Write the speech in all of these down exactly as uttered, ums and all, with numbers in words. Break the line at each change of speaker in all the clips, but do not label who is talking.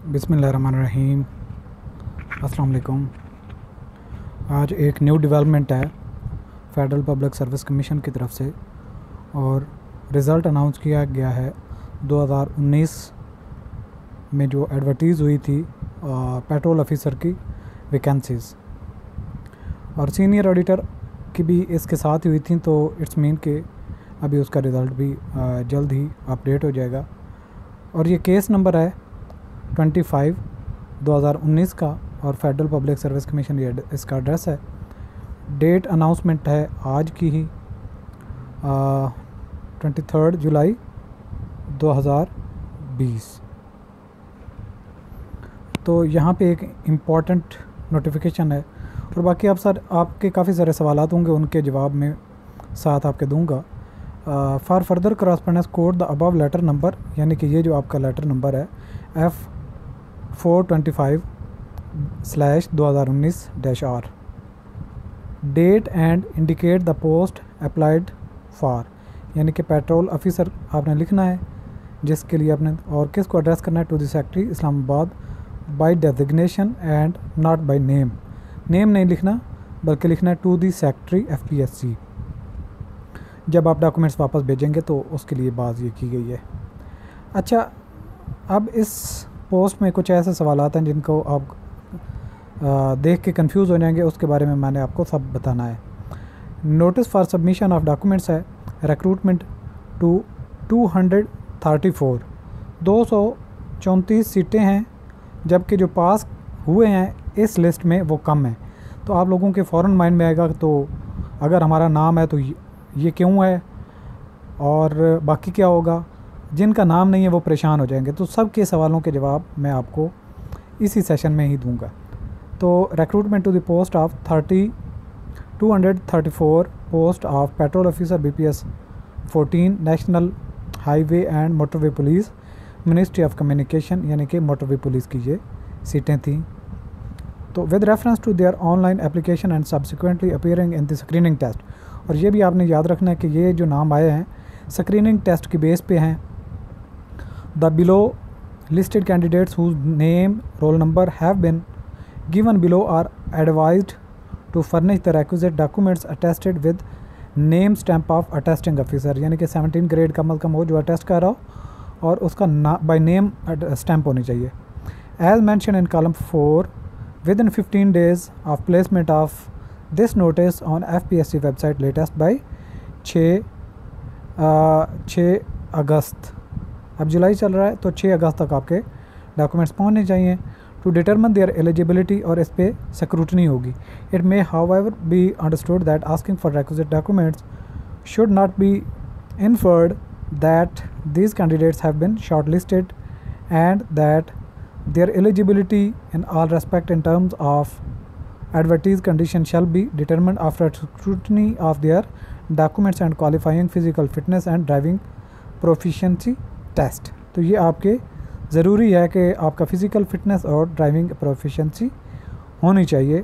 बिस्मिल्लाहिर्रहमानिर्रहीम। अस्सलाम वालेकुम। आज एक न्यू डेवलपमेंट है फेडरल पब्लिक सर्विस कमीशन की तरफ से और रिज़ल्ट अनाउंस किया गया है दो हज़ार उन्नीस में जो एडवर्टीज़ हुई थी पेट्रोल ऑफिसर की वैकेंसीज़, और सीनियर ऑडिटर की भी इसके साथ हुई थी। तो इट्स मीन के अभी उसका रिज़ल्ट भी आ, जल्द ही अपडेट हो जाएगा। और ये केस नंबर है पच्चीस दो हज़ार उन्नीस का और फेडरल पब्लिक सर्विस कमीशन ये इसका एड्रेस है। डेट अनाउंसमेंट है आज की ही ट्वेंटी थर्ड जुलाई दो हज़ार बीस। तो यहाँ पे एक इम्पॉर्टेंट नोटिफिकेशन है और बाकी आप सर आपके काफ़ी सारे सवालात होंगे, उनके जवाब में साथ आपके दूंगा। For further correspondence quote the above letter number, यानी कि ये जो आपका लेटर नंबर है F four twenty five slash दो हज़ार उन्नीस dash R. Date and indicate the post applied for, यानी कि पेट्रोल ऑफिसर आपने लिखना है जिसके लिए आपने, और किस को एड्रेस करना है, to the secretary Islamabad by designation and not by name. Name नहीं लिखना बल्कि लिखना है to the secretary F P S C. जब आप डॉक्यूमेंट्स वापस भेजेंगे तो उसके लिए बात ये की गई है। अच्छा, अब इस पोस्ट में कुछ ऐसे सवालात हैं जिनको आप आ, देख के कंफ्यूज हो जाएंगे, उसके बारे में मैंने आपको सब बताना है। Notice for submission of documents है recruitment to two hundred thirty four, दो सौ चौंतीस सीटें हैं, जबकि जो पास हुए हैं इस लिस्ट में वो कम है। तो आप लोगों के फ़ौरन माइंड में आएगा तो अगर हमारा नाम है तो ये क्यों है और बाकी क्या होगा। जिनका नाम नहीं है वो परेशान हो जाएंगे। तो सब के सवालों के जवाब मैं आपको इसी सेशन में ही दूंगा। तो recruitment to the post of thirty two hundred thirty four post of patrol officer B P S fourteen national highway and motorway police ministry of communication, यानी कि मोटरवे पुलिस की ये सीटें थीं। तो with reference to their online application and subsequently appearing in the screening test, और ये भी आपने याद रखना है कि ये जो नाम आए हैं स्क्रीनिंग टेस्ट की बेस पे हैं। The below listed candidates whose name roll number have been given below are advised to furnish the requisite documents attested with name stamp of attesting officer, यानी कि सेवनटीन ग्रेड कम अज़ कम हो जो attest कर रहा हो और उसका ना बाय नेम स्टैंप होनी चाहिए। As mentioned in column four, within fifteen days of placement of this notice on F P S C website latest by छः छः अगस्त। अब जुलाई चल रहा है तो छः अगस्त तक आपके डॉक्यूमेंट्स पहुंचने चाहिए टू डिटरमिन देयर एलिजिबिलिटी, और इस पर स्क्रूटनी होगी। It may however be understood that asking for requisite documents should not be inferred that these candidates have been shortlisted and that their eligibility in all respect in terms of advertised condition shall be determined after scrutiny of their documents and qualifying physical fitness and driving proficiency test। तो ये आपके ज़रूरी है कि आपका physical fitness और driving proficiency होनी चाहिए।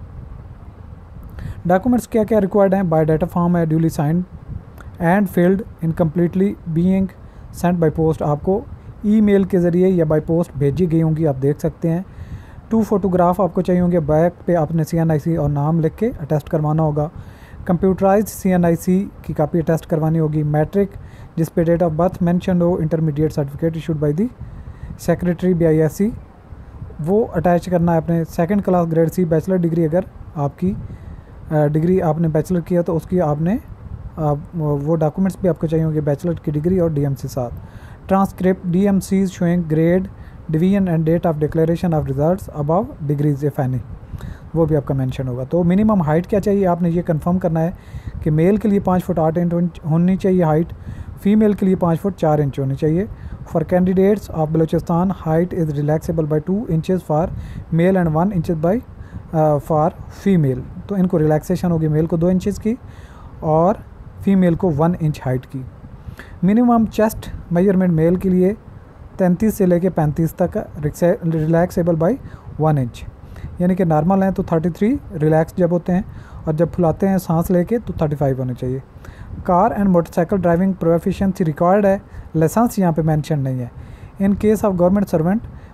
डॉक्यूमेंट्स क्या क्या रिक्वायर्ड हैं? बायोडाटा फॉर्म है duly signed and filled in completely being sent by post, आपको ईमेल के ज़रिए या बाय पोस्ट भेजी गई होंगी, आप देख सकते हैं। टू फोटोग्राफ आपको चाहिए होंगे, बैक पे आपने सी एन आई सी और नाम लिख के अटेस्ट करवाना होगा। कंप्यूटराइज्ड सी एन आई सी की कापी अटेस्ट करवानी होगी। मैट्रिक जिस पे डेट ऑफ बर्थ मेंशन हो, intermediate certificate issued by the secretary B I S C, वो अटैच करना है अपने second class grade C bachelor degree, अगर आपकी डिग्री आपने बैचलर किया तो उसकी आपने आ, वो डॉक्यूमेंट्स भी आपको चाहिए होंगे, बैचलर की डिग्री और डी एम सी साथ। Transcript D M C showing grade division and date of declaration of results above degrees if any, वो भी आपका मेंशन होगा। तो मिनिमम हाइट क्या चाहिए आपने ये कंफर्म करना है कि मेल के लिए पाँच फुट आठ इंच होनी चाहिए हाइट, फीमेल के लिए पाँच फुट चार इंच होनी चाहिए। For candidates of Balochistan height is relaxable by two inches for male and one inch by for female. तो इनको रिलैक्सेशन होगी, मेल को दो इंचज़ की और फीमेल को वन इंच हाइट की। मिनिमम चेस्ट मेजरमेंट मेल के लिए तैंतीस से लेके पैंतीस तक रिलैक्सेबल बाई वन इंच, यानी कि नॉर्मल हैं तो थर्टी थ्री रिलैक्स जब होते हैं और जब फुलाते हैं सांस लेके तो थर्टी फाइव होने चाहिए। Car and motorcycle driving proficiency required है, लाइसेंस यहाँ पे मेंशन नहीं है। In case of government servant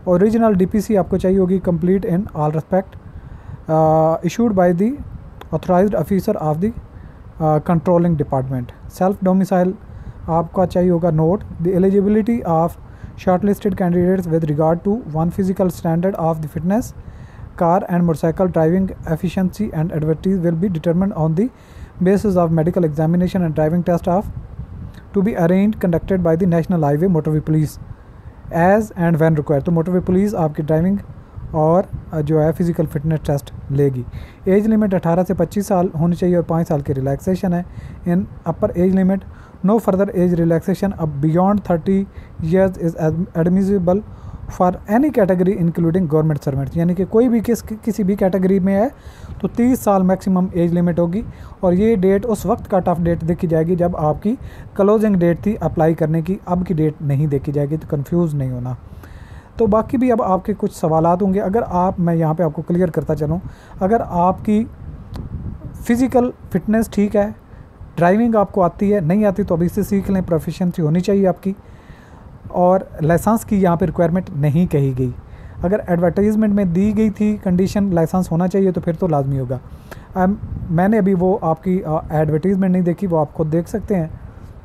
original DPC आपको चाहिए होगी, complete in all respect, issued by the authorised officer of the controlling department. Self domicile आपका चाहिए होगा। Note the eligibility of shortlisted candidates with regard to one physical standard of the fitness, car and motorcycle driving efficiency and adversity will be determined on the basis of medical examination and driving test of to be arranged conducted by the National Highway Motorway Police as and when required। तो motorway police आपकी driving और जो है physical fitness test लेगी। Age limit अठारह से पच्चीस साल होनी चाहिए और पाँच साल की रिलैक्सेशन है in upper age limit. No further age relaxation up beyond thirty years is admissible for any category including government servants, यानी कि कोई भी किस किसी भी कैटेगरी में है तो तीस साल मैक्सिमम एज लिमिट होगी। और ये डेट उस वक्त कट ऑफ डेट देखी जाएगी जब आपकी क्लोजिंग डेट थी अप्लाई करने की, अब की डेट नहीं देखी जाएगी, तो कंफ्यूज नहीं होना। तो बाकी भी अब आपके कुछ सवालात होंगे। अगर आप, मैं यहाँ पे आपको क्लियर करता चलूँ, अगर आपकी फ़िज़िकल फिटनेस ठीक है, ड्राइविंग आपको आती है, नहीं आती तो अभी से सीख लें, प्रोफिशिएंसी होनी चाहिए आपकी, और लाइसेंस की यहाँ पे रिक्वायरमेंट नहीं कही गई। अगर एडवर्टाइजमेंट में दी गई थी कंडीशन लाइसेंस होना चाहिए तो फिर तो लाजमी होगा। अब मैंने अभी वो आपकी एडवर्टाइजमेंट नहीं देखी, वो आप खुद देख सकते हैं।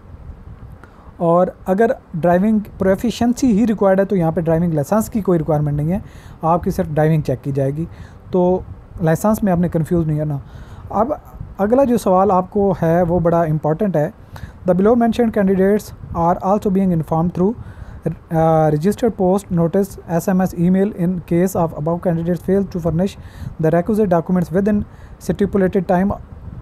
और अगर ड्राइविंग प्रोफिशिएंसी ही रिक्वायर्ड है तो यहाँ पे ड्राइविंग लाइसेंस की कोई रिक्वायरमेंट नहीं है, आपकी सिर्फ ड्राइविंग चेक की जाएगी, तो लाइसेंस में आपने कंफ्यूज नहीं होना। अब अगला जो सवाल आपको है वो बड़ा इंपॉर्टेंट है। The below mentioned candidates are also being informed through registered post notice S M S email in case of above candidates fail to furnish the requisite documents within stipulated time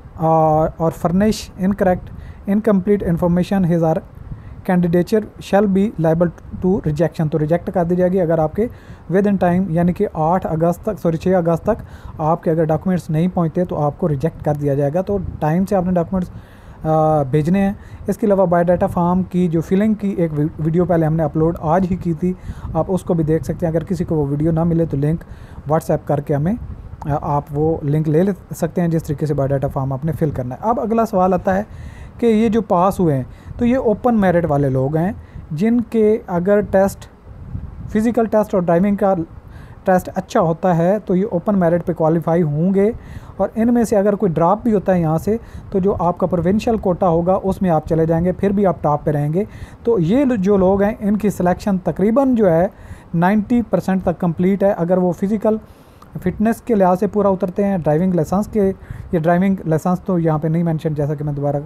uh, or furnish incorrect incomplete information, his or candidature shall be liable to rejection। तो reject कर दी जाएगी अगर आपके with in time, यानी कि आठ अगस्त तक सॉरी छः अगस्त तक आपके अगर डॉक्यूमेंट्स नहीं पहुंचते तो आपको रिजेक्ट कर दिया जाएगा। तो टाइम से आपने डॉक्यूमेंट्स भेजने हैं। इसके अलावा बायोडाटा फॉर्म की जो फिलिंग की एक वीडियो पहले हमने अपलोड आज ही की थी, आप उसको भी देख सकते हैं। अगर किसी को वो वीडियो ना मिले तो लिंक व्हाट्सएप करके हमें आप वो लिंक ले ले सकते हैं, जिस तरीके से बायोडाटा फॉर्म आपने फिल करना है। अब अगला सवाल आता है कि ये जो पास हुए हैं तो ये ओपन मेरिट वाले लोग हैं जिनके अगर टेस्ट फिज़िकल टेस्ट और ड्राइविंग का टेस्ट अच्छा होता है तो ये ओपन मेरिट पे क्वालिफाई होंगे। और इनमें से अगर कोई ड्रॉप भी होता है यहाँ से तो जो आपका प्रोविंशियल कोटा होगा उसमें आप चले जाएंगे, फिर भी आप टॉप पे रहेंगे। तो ये जो लोग हैं इनकी सिलेक्शन तकरीबन जो है नब्बे परसेंट तक कंप्लीट है। अगर वो फिज़िकल फिटनेस के लिहाज से पूरा उतरते हैं, ड्राइविंग लाइसेंस के, ये ड्राइविंग लाइसेंस तो यहाँ पे नहीं मेंशन, जैसा कि मैं दोबारा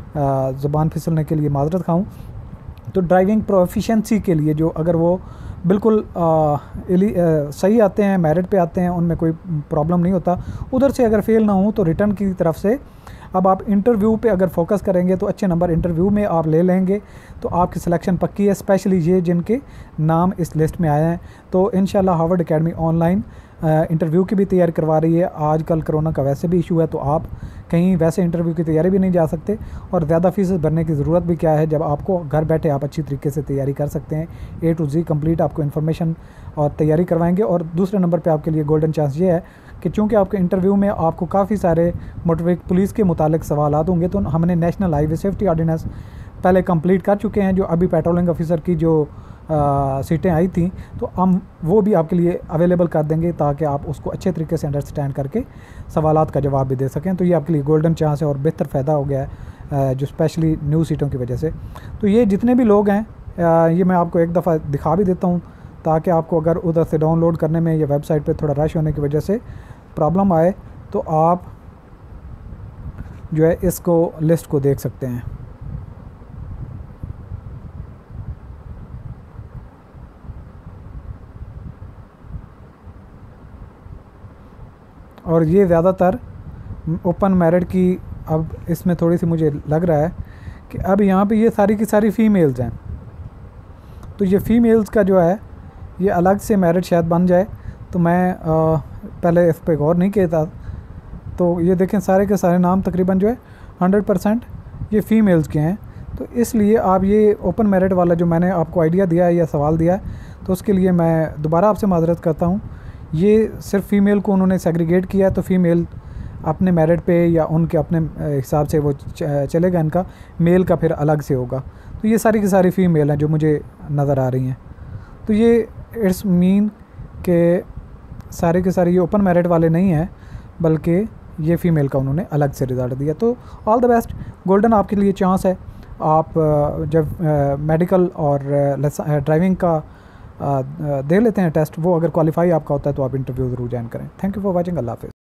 ज़ुबान फिसलने के लिए माजरत खाऊँ, तो ड्राइविंग प्रोफिशिएंसी के लिए जो अगर वो बिल्कुल आ, इली, आ, सही आते हैं, मेरिट पे आते हैं, उनमें कोई प्रॉब्लम नहीं होता। उधर से अगर फेल ना हो तो रिटर्न की तरफ से अब आप इंटरव्यू पे अगर फोकस करेंगे तो अच्छे नंबर इंटरव्यू में आप ले लेंगे तो आपकी सिलेक्शन पक्की है। स्पेशली ये जिनके नाम इस लिस्ट में आए हैं, तो इंशाल्लाह हार्वर्ड एकेडमी ऑनलाइन इंटरव्यू की भी तैयारी करवा रही है। आजकल कोरोना का वैसे भी इशू है तो आप कहीं वैसे इंटरव्यू की तैयारी भी नहीं जा सकते, और ज़्यादा फीस भरने की ज़रूरत भी क्या है जब आपको घर बैठे आप अच्छी तरीके से तैयारी कर सकते हैं। ए टू जी कंप्लीट आपको इन्फॉर्मेशन और तैयारी करवाएंगे। और दूसरे नंबर पे आपके लिए गोल्डन चांस ये है कि चूँकि आपके इंटरव्यू में आपको काफ़ी सारे मोटर पुलिस के मुतालिक सवाल होंगे, तो हमने नेशनल हाईवे सेफ्टी ऑर्डिनेंस पहले कंप्लीट कर चुके हैं। जो अभी पेट्रोलिंग ऑफिसर की जो आ, सीटें आई थी तो हम वो भी आपके लिए अवेलेबल कर देंगे ताकि आप उसको अच्छे तरीके से अंडरस्टैंड करके सवालात का जवाब भी दे सकें। तो ये आपके लिए गोल्डन चांस है और बेहतर फ़ायदा हो गया है जो स्पेशली न्यू सीटों की वजह से। तो ये जितने भी लोग हैं आ, ये मैं आपको एक दफ़ा दिखा भी देता हूँ ताकि आपको अगर उधर से डाउनलोड करने में या वेबसाइट पे थोड़ा रश होने की वजह से प्रॉब्लम आए तो आप जो है इसको लिस्ट को देख सकते हैं। और ये ज़्यादातर ओपन मेरिट की, अब इसमें थोड़ी सी मुझे लग रहा है कि अब यहाँ पे ये सारी की सारी फ़ीमेल्स हैं, तो ये फ़ीमेल्स का जो है ये अलग से मेरिट शायद बन जाए। तो मैं आ, पहले इस पर गौर नहीं किया था। तो ये देखें सारे के सारे नाम तकरीबन जो है हंड्रेड परसेंट ये फ़ीमेल्स के हैं। तो इसलिए आप ये ओपन मेरिट वाला जो मैंने आपको आइडिया दिया है या सवाल दिया है तो उसके लिए मैं दोबारा आपसे माजरत करता हूँ। ये सिर्फ फ़ीमेल को उन्होंने सेग्रीगेट किया है, तो फ़ीमेल अपने मेरिट पे या उनके अपने हिसाब से वो चलेगा, इनका मेल का फिर अलग से होगा। तो ये सारी की सारी फ़ीमेल हैं जो मुझे नज़र आ रही हैं। तो ये इट्स मीन के सारे के सारे ये ओपन मेरिट वाले नहीं हैं, बल्कि ये फ़ीमेल का उन्होंने अलग से रिज़ल्ट दिया। तो ऑल द बेस्ट, गोल्डन आपके लिए चांस है। आप जब मेडिकल और ड्राइविंग का दे लेते हैं टेस्ट, वो अगर क्वालिफाई आपका होता है तो आप इंटरव्यू ज़रूर ज्वाइन करें। Thank you for watching. अल्लाह हाफ़िज़।